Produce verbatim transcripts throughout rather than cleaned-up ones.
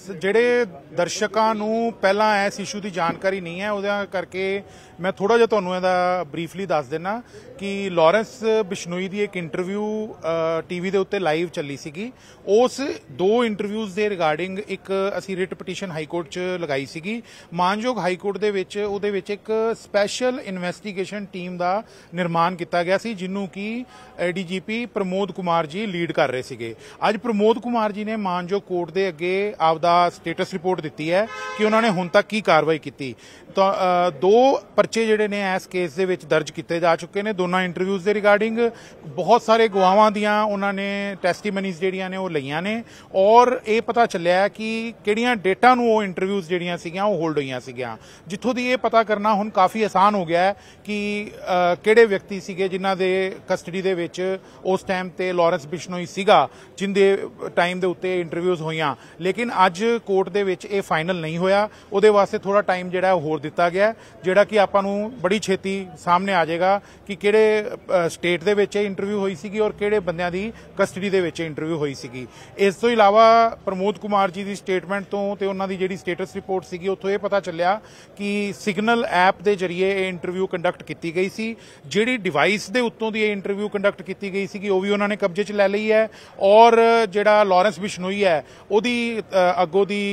ਜਿਹੜੇ ਦਰਸ਼ਕਾਂ ਨੂੰ ਪਹਿਲਾਂ ਇਸ ਇਸ਼ੂ ਦੀ ਜਾਣਕਾਰੀ ਨਹੀਂ ਹੈ ਉਹਦਾ ਕਰਕੇ ਮੈਂ ਥੋੜਾ ਜਿਹਾ ਤੁਹਾਨੂੰ ਇਹਦਾ ਬਰੀਫਲੀ ਦੱਸ ਦਿੰਨਾ ਕਿ ਲਾਰੈਂਸ ਬਿਸ਼ਨੋਈ ਦੀ ਇੱਕ ਇੰਟਰਵਿਊ ਟੀਵੀ ਦੇ ਉੱਤੇ ਲਾਈਵ ਚੱਲੀ ਸੀਗੀ। ਉਸ ਦੋ ਇੰਟਰਵਿਊਜ਼ ਦੇ ਰਿਗਾਰਡਿੰਗ ਇੱਕ ਅਸੀਂ ਰਿਟ ਪਟੀਸ਼ਨ ਹਾਈ ਕੋਰਟ 'ਚ ਲਗਾਈ ਸੀਗੀ। ਮਾਨਯੋਗ ਹਾਈ ਕੋਰਟ ਦੇ ਵਿੱਚ ਉਹਦੇ ਵਿੱਚ ਇੱਕ ਸਪੈਸ਼ਲ ਇਨਵੈਸਟੀਗੇਸ਼ਨ ਟੀਮ ਦਾ ਨਿਰਮਾਣ ਕੀਤਾ ਗਿਆ ਸੀ, ਜਿਹਨੂੰ ਕਿ ਡੀਜੀਪੀ ਪ੍ਰਮੋਦ ਕੁਮਾਰ ਜੀ ਲੀਡ ਕਰ ਰਹੇ ਸੀਗੇ। ਅੱਜ ਪ੍ਰਮੋਦ ਕੁਮਾਰ ਜੀ ਨੇ ਮਾਨਯੋਗ ਕੋਰਟ ਦੇ ਅੱਗੇ ਆਪਦਾ ਸਟੇਟਸ ਰਿਪੋਰਟ ਦਿੱਤੀ ਹੈ ਕਿ ਉਹਨਾਂ ਨੇ ਹੁਣ ਤੱਕ ਕੀ ਕਾਰਵਾਈ ਕੀਤੀ। ਤਾਂ ਦੋ ਪਰਚੇ ਜਿਹੜੇ ਨੇ ਇਸ ਕੇਸ ਦੇ ਵਿੱਚ ਦਰਜ ਕੀਤੇ ਜਾ ਚੁੱਕੇ ਨੇ ਦੋਨਾਂ ਇੰਟਰਵਿਊਜ਼ ਦੇ ਰਿਗਾਰਡਿੰਗ। ਬਹੁਤ ਸਾਰੇ ਗਵਾਹਾਂ ਦੀਆਂ ਉਹਨਾਂ ਨੇ ਟੈਸਟੀਮਨੀਜ਼ ਜਿਹੜੀਆਂ ਨੇ ਉਹ ਲਈਆਂ ਨੇ ਔਰ ਇਹ ਪਤਾ ਚੱਲਿਆ ਕਿ ਕਿਹੜੀਆਂ ਡੇਟਾ ਨੂੰ ਉਹ ਇੰਟਰਵਿਊਜ਼ ਜਿਹੜੀਆਂ ਸੀਗੀਆਂ ਉਹ ਹੋਲਡ ਹੋਈਆਂ ਸੀਗੀਆਂ, ਜਿੱਥੋਂ ਦੀ ਇਹ ਪਤਾ ਕਰਨਾ ਹੁਣ ਕਾਫੀ ਆਸਾਨ ਹੋ ਗਿਆ ਹੈ ਕਿ ਕਿਹੜੇ ਵਿਅਕਤੀ ਸੀਗੇ ਜਿਨ੍ਹਾਂ ਦੇ ਕਸਟਡੀ ਦੇ ਵਿੱਚ ਉਸ ਟਾਈਮ ਤੇ ਲਾਰੈਂਸ ਬਿਸ਼ਨੋਈ ਸੀਗਾ ਜਿੰਦੇ ਟਾਈਮ ਦੇ ਉੱਤੇ ਇੰਟਰਵਿਊਜ਼ ਹੋਈਆਂ। ਲੇਕਿਨ ਅੱਜ ਕੋਰਟ ਦੇ ਵਿੱਚ ਇਹ ਫਾਈਨਲ ਨਹੀਂ ਹੋਇਆ, ਉਹਦੇ ਵਾਸਤੇ ਥੋੜਾ ਟਾਈਮ ਜਿਹੜਾ ਹੋਰ ਦਿੱਤਾ ਗਿਆ, ਜਿਹੜਾ ਕਿ ਆਪਾਂ ਨੂੰ ਬੜੀ ਛੇਤੀ ਸਾਹਮਣੇ ਆ ਜਾਏਗਾ ਕਿ ਕਿਹੜੇ ਸਟੇਟ ਦੇ ਵਿੱਚ ਇਹ ਇੰਟਰਵਿਊ ਹੋਈ ਸੀਗੀ ਔਰ ਕਿਹੜੇ ਬੰਦਿਆਂ ਦੀ ਕਸਟਡੀ ਦੇ ਵਿੱਚ ਇੰਟਰਵਿਊ ਹੋਈ ਸੀਗੀ। ਇਸ ਤੋਂ ਇਲਾਵਾ ਪ੍ਰਮੋਦ ਕੁਮਾਰ ਜੀ ਦੀ ਸਟੇਟਮੈਂਟ ਤੋਂ ਤੇ ਉਹਨਾਂ ਦੀ ਜਿਹੜੀ ਸਟੇਟਸ ਰਿਪੋਰਟ ਸੀਗੀ ਉੱਥੋਂ ਇਹ ਪਤਾ ਚੱਲਿਆ ਕਿ ਸਿਗਨਲ ਐਪ ਦੇ ਜ਼ਰੀਏ ਇਹ ਇੰਟਰਵਿਊ ਕੰਡਕਟ ਕੀਤੀ ਗਈ ਸੀ। ਜਿਹੜੀ ਡਿਵਾਈਸ ਦੇ ਉੱਤੋਂ ਦੀ ਇਹ ਇੰਟਰਵਿਊ ਕੰਡਕਟ ਕੀਤੀ ਗਈ ਸੀਗੀ ਉਹ ਵੀ ਉਹਨਾਂ ਨੇ ਕਬਜ਼ੇ 'ਚ ਲੈ ਲਈ ਹੈ ਔਰ ਜਿਹੜਾ ਲਾਰੈਂਸ ਬਿਸ਼ਨੋਈ ਹੈ ਉਹਦੀ ਅੱਗੋਂ ਦੀ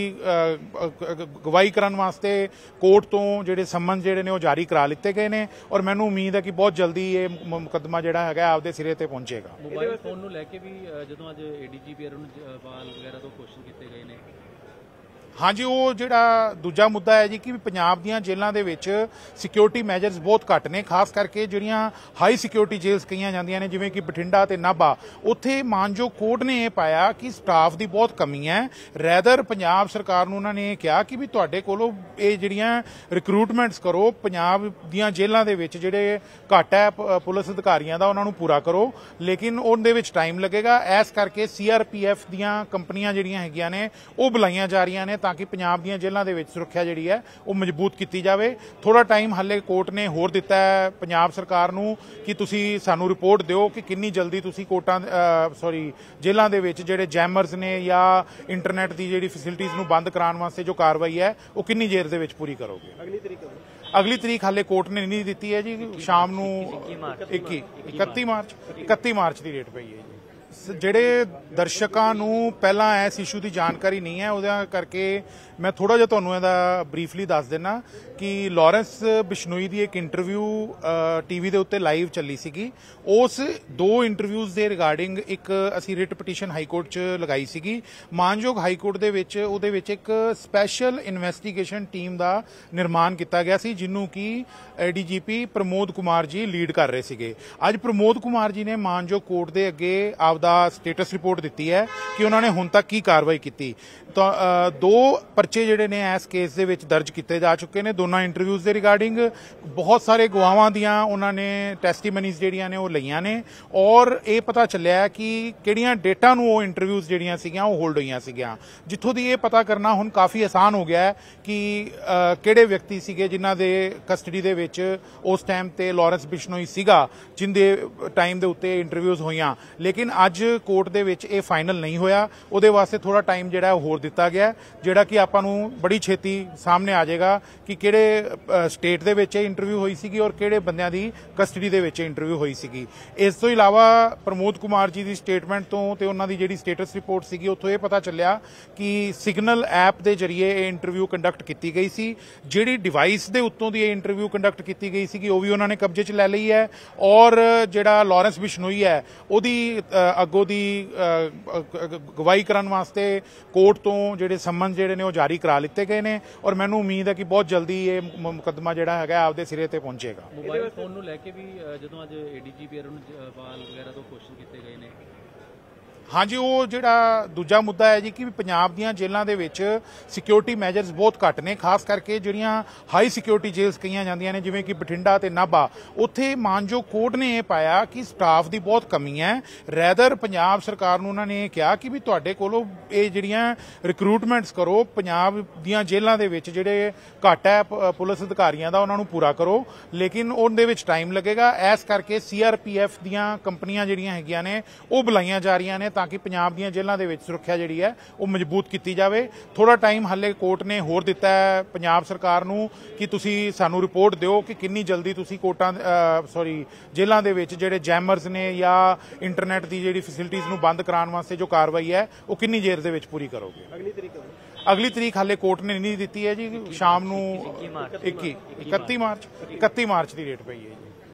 ਗਵਾਹੀ ਕਰਨ ਵਾਸਤੇ ਕੋਰਟ ਤੋਂ ਜਿਹੜੇ ਸੰਮਨ ਜਿਹੜੇ ਨੇ ਉਹ ਜਾਰੀ ਕਰਾ ਲਿੱਤੇ ਗਏ ਨੇ ਔਰ ਮੈਨੂੰ ਉਮੀਦ ਹੈ ਕਿ ਬਹੁਤ ਜਲਦੀ ਇਹ ਮੁਕੱਦਮਾ ਜਿਹੜਾ ਹੈਗਾ ਆਪਦੇ ਸਿਰੇ ਤੇ ਪਹੁੰਚੇਗਾ। ਮੋਬਾਈਲ ਫੋਨ ਨੂੰ ਲੈ ਕੇ ਵੀ ਜਦੋਂ ਅੱਜ ਏਡੀਜੀਪੀ ਅਰੁਣ ਬਾਲ ਵਗੈਰਾ ਤੋਂ ਕੁਐਸਚਨ ਕੀਤੇ ਗਏ ਨੇ। ਹਾਂਜੀ, ਉਹ ਜਿਹੜਾ ਦੂਜਾ ਮੁੱਦਾ ਹੈ ਜੀ ਕਿ ਪੰਜਾਬ ਦੀਆਂ ਜੇਲ੍ਹਾਂ ਦੇ ਵਿੱਚ ਸਿਕਿਉਰਿਟੀ ਮੈਜਰਸ ਬਹੁਤ ਘੱਟ ਨੇ, ਖਾਸ ਕਰਕੇ ਜਿਹੜੀਆਂ ਹਾਈ ਸਿਕਿਉਰਿਟੀ ਜੇਲ੍ਸ ਕਹੀਆਂ ਜਾਂਦੀਆਂ ਨੇ ਜਿਵੇਂ ਕਿ ਬਠਿੰਡਾ ਤੇ ਨਾਭਾ, ਉੱਥੇ ਮਾਨਯੋਗ ਕੋਰਟ ਨੇ ਇਹ ਪਾਇਆ ਕਿ ਸਟਾਫ ਦੀ ਬਹੁਤ ਕਮੀ ਹੈ। ਰੈਦਰ ਪੰਜਾਬ ਸਰਕਾਰ ਨੂੰ ਉਹਨਾਂ ਨੇ ਇਹ ਕਿਹਾ ਕਿ ਵੀ ਤੁਹਾਡੇ ਕੋਲੋਂ ਇਹ ਜਿਹੜੀਆਂ ਰਿਕਰੂਟਮੈਂਟਸ ਕਰੋ ਪੰਜਾਬ ਦੀਆਂ ਜੇਲ੍ਹਾਂ ਦੇ ਵਿੱਚ ਜਿਹੜੇ ਘੱਟ ਹੈ ਪੁਲਿਸ ਅਧਿਕਾਰੀਆਂ ਦਾ ਉਹਨਾਂ ਨੂੰ ਪੂਰਾ ਕਰੋ, ਲੇਕਿਨ ਉਹਦੇ ਵਿੱਚ ਟਾਈਮ ਲੱਗੇਗਾ। ਇਸ ਕਰਕੇ ਸੀ ਆਰ ਪੀ ਐਫ ਦੀਆਂ ਕੰਪਨੀਆਂ ਜਿਹੜੀਆਂ ਹੈਗੀਆਂ ਨੇ ਉਹ ਬੁਲਾਈਆਂ ਜਾ ਰਹੀਆਂ ਨੇ ਤਾਂ ਕਿ ਪੰਜਾਬ ਦੀਆਂ ਜੇਲ੍ਹਾਂ ਦੇ ਵਿੱਚ ਸੁਰੱਖਿਆ ਜਿਹੜੀ ਹੈ ਉਹ ਮਜ਼ਬੂਤ ਕੀਤੀ ਜਾਵੇ। ਥੋੜਾ ਟਾਈਮ ਹਾਲੇ ਕੋਰਟ ਨੇ ਹੋਰ ਦਿੱਤਾ ਹੈ ਪੰਜਾਬ ਸਰਕਾਰ ਨੂੰ ਕਿ ਤੁਸੀਂ ਸਾਨੂੰ ਰਿਪੋਰਟ ਦਿਓ ਕਿ ਕਿੰਨੀ ਜਲਦੀ ਤੁਸੀਂ ਕੋਰਟਾਂ ਸੌਰੀ ਜੇਲ੍ਹਾਂ ਦੇ ਵਿੱਚ ਜਿਹੜੇ ਜੈਮਰਸ ਨੇ ਜਾਂ ਇੰਟਰਨੈਟ ਦੀ ਜਿਹੜੀ ਫੈਸਿਲਿਟੀਜ਼ ਨੂੰ ਬੰਦ ਕਰਾਉਣ ਵਾਸਤੇ ਜੋ ਕਾਰਵਾਈ ਹੈ ਉਹ ਕਿੰਨੀ ਦੇਰ ਦੇ ਵਿੱਚ ਪੂਰੀ ਕਰੋਗੇ। ਅਗਲੀ ਤਰੀਕ ਅਗਲੀ ਤਰੀਕ ਹਾਲੇ ਕੋਰਟ ਨੇ ਨਹੀਂ ਦਿੱਤੀ ਹੈ ਜੀ, ਸ਼ਾਮ ਨੂੰ ਇੱਕੀ ਇਕੱਤੀ ਮਾਰਚ ਇਕੱਤੀ ਮਾਰਚ ਦੀ ਡੇਟ ਪਈ ਹੈ ਜੀ। ਜਿਹੜੇ ਦਰਸ਼ਕਾਂ ਨੂੰ ਪਹਿਲਾਂ ਇਸ ਇਸ਼ੂ ਦੀ ਜਾਣਕਾਰੀ ਨਹੀਂ ਹੈ ਉਹਦਾ ਕਰਕੇ ਮੈਂ ਥੋੜਾ ਜਿਹਾ ਤੁਹਾਨੂੰ ਇਹਦਾ ਬਰੀਫਲੀ ਦੱਸ ਦਿੰਨਾ ਕਿ ਲਾਰੈਂਸ ਬਿਸ਼ਨੋਈ ਦੀ ਇੱਕ ਇੰਟਰਵਿਊ ਟੀਵੀ ਦੇ ਉੱਤੇ ਲਾਈਵ ਚੱਲੀ ਸੀਗੀ। ਉਸ ਦੋ ਇੰਟਰਵਿਊਜ਼ ਦੇ ਰਿਗਾਰਡਿੰਗ ਇੱਕ ਅਸੀਂ ਰਿਟ ਪਟੀਸ਼ਨ ਹਾਈ ਕੋਰਟ 'ਚ ਲਗਾਈ ਸੀਗੀ। ਮਾਨਯੋਗ ਹਾਈ ਕੋਰਟ ਦੇ ਵਿੱਚ ਉਹਦੇ ਵਿੱਚ ਇੱਕ ਸਪੈਸ਼ਲ ਇਨਵੈਸਟੀਗੇਸ਼ਨ ਟੀਮ ਦਾ ਨਿਰਮਾਣ ਕੀਤਾ ਗਿਆ ਸੀ, ਜਿਹਨੂੰ ਕਿ ਡੀਜੀਪੀ ਪ੍ਰਮੋਦ ਕੁਮਾਰ ਜੀ ਲੀਡ ਕਰ ਰਹੇ ਸੀਗੇ। ਅੱਜ ਪ੍ਰਮੋਦ ਕੁਮਾਰ ਜੀ ਨੇ ਮਾਨਯੋਗ ਕੋਰਟ ਦੇ ਅੱਗੇ ਆਪਦਾ ਸਟੇਟਸ ਰਿਪੋਰਟ ਦਿੱਤੀ ਹੈ ਕਿ ਉਹਨਾਂ ਨੇ ਹੁਣ ਤੱਕ ਕੀ ਕਾਰਵਾਈ ਕੀਤੀ। ਤਾਂ ਦੋ ਪਰਚੇ ਜਿਹੜੇ ਨੇ ਇਸ ਕੇਸ ਦੇ ਵਿੱਚ ਦਰਜ ਕੀਤੇ ਜਾ ਚੁੱਕੇ ਨੇ ਦੋਨਾਂ ਇੰਟਰਵਿਊਜ਼ ਦੇ ਰਿਗਾਰਡਿੰਗ। ਬਹੁਤ ਸਾਰੇ ਗਵਾਹਾਂ ਦੀਆਂ ਉਹਨਾਂ ਨੇ ਟੈਸਟੀਮਨੀਜ਼ ਜਿਹੜੀਆਂ ਨੇ ਉਹ ਲਈਆਂ ਨੇ ਔਰ ਇਹ ਪਤਾ ਚੱਲਿਆ ਕਿ ਕਿਹੜੀਆਂ ਡੇਟਾ ਨੂੰ ਉਹ ਇੰਟਰਵਿਊਜ਼ ਜਿਹੜੀਆਂ ਸੀਗੀਆਂ ਉਹ ਹੋਲਡ ਹੋਈਆਂ ਸੀਗੀਆਂ, ਜਿੱਥੋਂ ਦੀ ਇਹ ਪਤਾ ਕਰਨਾ ਹੁਣ ਕਾਫੀ ਆਸਾਨ ਹੋ ਗਿਆ ਹੈ ਕਿ ਕਿਹੜੇ ਵਿਅਕਤੀ ਸੀਗੇ ਜਿਨ੍ਹਾਂ ਦੇ ਕਸਟਡੀ ਦੇ ਵਿੱਚ ਉਸ ਟਾਈਮ ਤੇ ਲਾਰੈਂਸ ਬਿਸ਼ਨੋਈ ਸੀਗਾ ਜਿੰਦੇ ਟਾਈਮ ਦੇ ਉੱਤੇ ਇੰਟਰਵਿਊਜ਼ ਹੋਈਆਂ। ਲੇਕਿਨ ਅੱਜ ਕੋਰਟ ਦੇ ਵਿੱਚ ਇਹ ਫਾਈਨਲ ਨਹੀਂ ਹੋਇਆ, ਉਹਦੇ ਵਾਸਤੇ ਥੋੜਾ ਟਾਈਮ ਜਿਹੜਾ ਹੋਰ ਦਿੱਤਾ ਗਿਆ, ਜਿਹੜਾ ਕਿ ਆਪਾਂ ਨੂੰ ਬੜੀ ਛੇਤੀ ਸਾਹਮਣੇ ਆ ਜਾਏਗਾ ਕਿ ਕਿਹੜੇ ਸਟੇਟ ਦੇ ਵਿੱਚ ਇਹ ਇੰਟਰਵਿਊ ਹੋਈ ਸੀਗੀ ਔਰ ਕਿਹੜੇ ਬੰਦਿਆਂ ਦੀ ਕਸਟਡੀ ਦੇ ਵਿੱਚ ਇੰਟਰਵਿਊ ਹੋਈ ਸੀਗੀ। ਇਸ ਤੋਂ ਇਲਾਵਾ ਪ੍ਰਮੋਦ ਕੁਮਾਰ ਜੀ ਦੀ ਸਟੇਟਮੈਂਟ ਤੋਂ ਤੇ ਉਹਨਾਂ ਦੀ ਜਿਹੜੀ ਸਟੇਟਸ ਰਿਪੋਰਟ ਸੀਗੀ ਉੱਥੋਂ ਇਹ ਪਤਾ ਚੱਲਿਆ ਕਿ ਸਿਗਨਲ ਐਪ ਦੇ ਜ਼ਰੀਏ ਇਹ ਇੰਟਰਵਿਊ ਕੰਡਕਟ ਕੀਤੀ ਗਈ ਸੀ। ਜਿਹੜੀ ਡਿਵਾਈਸ ਦੇ ਉੱਤੋਂ ਦੀ ਇਹ ਇੰਟਰਵਿਊ ਕੰਡਕਟ ਕੀਤੀ ਗਈ ਸੀਗੀ ਉਹ ਵੀ ਉਹਨਾਂ ਨੇ ਕਬਜ਼ੇ 'ਚ ਲੈ ਲਈ ਹੈ ਔਰ ਜਿਹੜਾ ਲਾਰੈਂਸ ਬਿਸ਼ਨੋਈ ਹੈ ਉਹਦੀ ਅੱਗੋਂ ਦੀ ਗਵਾਹੀ ਕਰਨ ਵਾਸਤੇ ਕੋਰਟ ਤੋਂ ਜਿਹੜੇ ਸੰਮਨ ਜਿਹੜੇ ਨੇ ਉਹ ਜਾਰੀ ਕਰਾ ਲਿੱਤੇ ਗਏ ਨੇ ਔਰ ਮੈਨੂੰ ਉਮੀਦ ਹੈ ਕਿ ਬਹੁਤ ਜਲਦੀ ਇਹ ਮੁਕੱਦਮਾ ਜਿਹੜਾ ਹੈਗਾ ਆਪਦੇ ਸਿਰੇ ਤੇ ਪਹੁੰਚੇਗਾ। ਮੋਬਾਈਲ ਫੋਨ ਨੂੰ ਲੈ ਕੇ ਵੀ ਜਦੋਂ ਅੱਜ ਏਡੀਜੀਪੀ ਅਰੁਣ ਬਾਲ ਵਗੈਰਾ ਤੋਂ ਕੁਐਸਚਨ ਕੀਤੇ ਗਏ ਨੇ। ਹਾਂਜੀ, ਉਹ ਜਿਹੜਾ ਦੂਜਾ ਮੁੱਦਾ ਹੈ ਜੀ ਕਿ ਪੰਜਾਬ ਦੀਆਂ ਜੇਲ੍ਹਾਂ ਦੇ ਵਿੱਚ ਸਿਕਿਉਰਿਟੀ ਮੈਜਰਸ ਬਹੁਤ ਘੱਟ ਨੇ, ਖਾਸ ਕਰਕੇ ਜਿਹੜੀਆਂ ਹਾਈ ਸਿਕਿਉਰਿਟੀ ਜੇਲ੍ਸ ਕਹੀਆਂ ਜਾਂਦੀਆਂ ਨੇ ਜਿਵੇਂ ਕਿ ਬਠਿੰਡਾ ਤੇ ਨਾਭਾ, ਉੱਥੇ ਮਾਨਯੋਗ ਕੋਰਟ ਨੇ ਇਹ ਪਾਇਆ ਕਿ ਸਟਾਫ ਦੀ ਬਹੁਤ ਕਮੀ ਹੈ। ਰੈਦਰ ਪੰਜਾਬ ਸਰਕਾਰ ਨੂੰ ਉਹਨਾਂ ਨੇ ਇਹ ਕਿਹਾ ਕਿ ਵੀ ਤੁਹਾਡੇ ਕੋਲੋਂ ਇਹ ਜਿਹੜੀਆਂ ਰਿਕਰੂਟਮੈਂਟਸ ਕਰੋ ਪੰਜਾਬ ਦੀਆਂ ਜੇਲ੍ਹਾਂ ਦੇ ਵਿੱਚ ਜਿਹੜੇ ਘੱਟ ਹੈ ਪੁਲਿਸ ਅਧਿਕਾਰੀਆਂ ਦਾ ਉਹਨਾਂ ਨੂੰ ਪੂਰਾ ਕਰੋ, ਲੇਕਿਨ ਉਹਦੇ ਵਿੱਚ ਟਾਈਮ ਲੱਗੇਗਾ। ਇਸ ਕਰਕੇ ਸੀ ਆਰ ਪੀ ਐਫ ਦੀਆਂ ਕੰਪਨੀਆਂ ਜਿਹੜੀਆਂ ਹੈਗੀਆਂ ਨੇ ਉਹ ਬੁਲਾਈਆਂ ਜਾ ਰਹੀਆਂ ਨੇ ਤਾਂ ਤਾਂ ਕਿ ਪੰਜਾਬ ਦੀਆਂ ਜੇਲ੍ਹਾਂ ਦੇ ਵਿੱਚ ਸੁਰੱਖਿਆ ਜਿਹੜੀ ਹੈ ਉਹ ਮਜ਼ਬੂਤ ਕੀਤੀ ਜਾਵੇ। ਥੋੜਾ ਟਾਈਮ ਹਾਲੇ ਕੋਰਟ ਨੇ ਹੋਰ ਦਿੱਤਾ ਹੈ ਪੰਜਾਬ ਸਰਕਾਰ ਨੂੰ ਕਿ ਤੁਸੀਂ ਸਾਨੂੰ ਰਿਪੋਰਟ ਦਿਓ ਕਿ ਕਿੰਨੀ ਜਲਦੀ ਤੁਸੀਂ ਕੋਰਟਾਂ ਸੌਰੀ ਜੇਲ੍ਹਾਂ ਦੇ ਵਿੱਚ ਜਿਹੜੇ ਜੈਮਰਸ ਨੇ ਜਾਂ ਇੰਟਰਨੈਟ ਦੀ ਜਿਹੜੀ ਫੈਸਿਲਿਟੀਜ਼ ਨੂੰ ਬੰਦ ਕਰਾਉਣ ਵਾਸਤੇ ਜੋ ਕਾਰਵਾਈ ਹੈ ਉਹ ਕਿੰਨੀ ਦੇਰ ਦੇ ਵਿੱਚ ਪੂਰੀ ਕਰੋਗੇ। ਅਗਲੀ ਤਰੀਕ ਅਗਲੀ ਤਰੀਕ ਹਾਲੇ ਕੋਰਟ ਨੇ ਨਹੀਂ ਦਿੱਤੀ ਹੈ ਜੀ, ਸ਼ਾਮ ਨੂੰ ਇੱਕੀ ਇਕੱਤੀ ਮਾਰਚ ਇਕੱਤੀ ਮਾਰਚ ਦੀ ਡੇਟ ਪਈ ਹੈ ਜੀ।